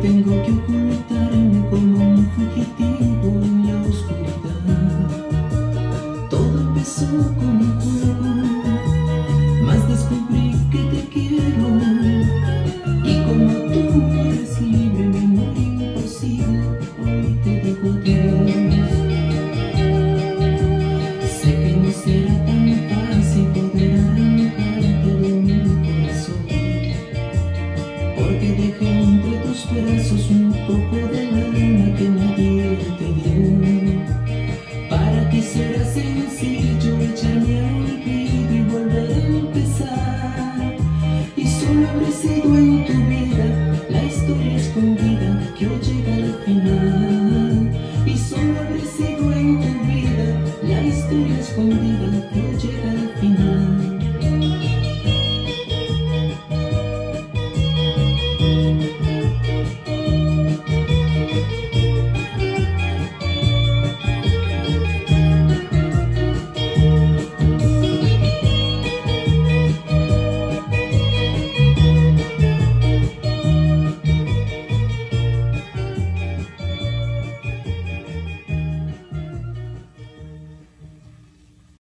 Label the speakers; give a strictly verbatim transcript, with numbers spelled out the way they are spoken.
Speaker 1: tengo que ocultarme como un fugitivo en la oscuridad. Todo empezó con un juego, mas descubrí que te quiero. Y como tú eres libre, mi amor imposible, hoy te digo adiós. Sé que no será tan fácil poder arrancarte de mi corazón, porque dejé entre tus brazos un poco de alma que nadie te dio. Para ti será sencillo echarme al olvido y volver a empezar, y solo habré sido en tu vida